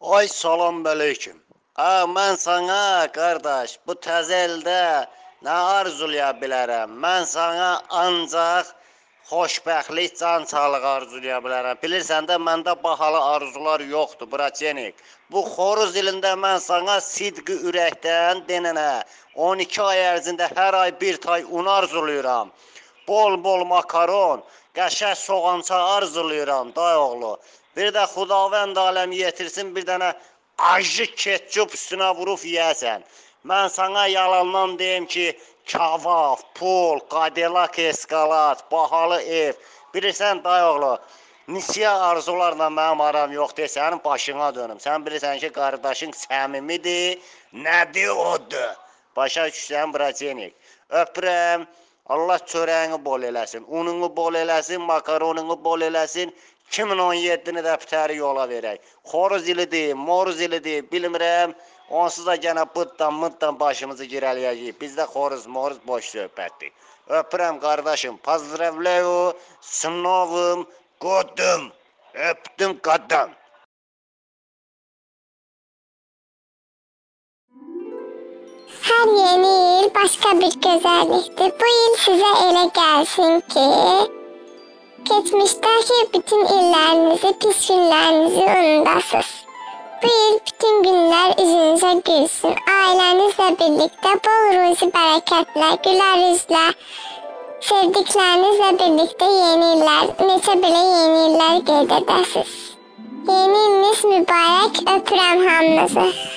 Ay salam aleyküm. Mən sana qardaş bu təzə ildə nə arzulaya bilərəm? Mən sana ancaq xoşbəxtlik, can sağlığı arzulaya bilərəm. Bilirsən də məndə bahalı arzular yoxdur, braçenik. Bu xoruz ilində mən sana sidqi ürəkdən denənə 12 ay ərzində hər ay bir tay un arzulayıram. Bol makaron, qəşəng soğança arzulayıram day oğlu. Bir də Xudavənd aləmi yetirsin bir dənə acı ketçup üstünə vurub yeyəsən. Mən sana yalandan deyim ki, kavaf, pul, Cadillac Escalade, bahalı ev. Bilirsən day oğlu, nisiyə arzularla mənim aram yoxdur, sənin başına dönüm. Sən bilirsən ki, qardaşın səmimidir, nədir odur. Başa düşsən, braçenik. Öpürəm. Allah çörəyini bol eləsin, ununu bol eləsin, makaronunu bol eləsin. 2017-ni də bitəri yola verək. Xoruz ilidir, moruz ilidir, bilmirəm. Onsuz da gənə bıddan başımızı girələyəcəyik. Bizdə xoruz, moruz boş söhbətdir. Öpürəm qardaşım, pozdravляю с Новым годом. Öptüm qadam. Her yeni yıl başka bir güzelliktir. Bu yıl size elə gəlsin ki, geçmişteki bütün illərinizi, pis günlərinizi unudasınız. Bu yıl bütün günler üzünüze gülsün. Ailenizle birlikte bol ruzi bərəkətlə, gülər üzlə, sevdiklerinizle birlikte yeni iller, neçə belə yeni iller qeyd edəsiniz. Yeni iliniz mübarək, öpürəm hamınızı.